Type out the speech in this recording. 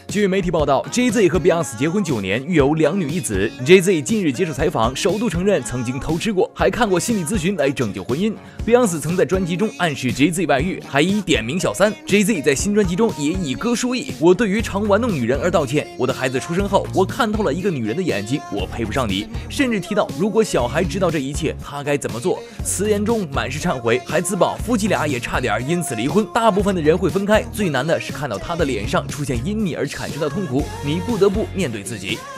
据媒体报道 ，Jay-Z 和 Beyonce 结婚9年，育有2女1子。Jay-Z 近日接受采访，首度承认曾经偷吃过，还看过心理咨询来拯救婚姻。Beyonce 曾在专辑中暗示 Jay-Z 外遇，还已点名小三。Jay-Z 在新专辑中也以歌说艺，我对于常玩弄女人而道歉。我的孩子出生后，我看透了一个女人的眼睛，我配不上你。甚至提到，如果小孩知道这一切，他该怎么做？辞言中满是忏悔，还自曝夫妻俩也差点因此离婚。大部分的人会分开，最难的是看到他的脸上出现因你而产生的痛苦，你不得不面对自己。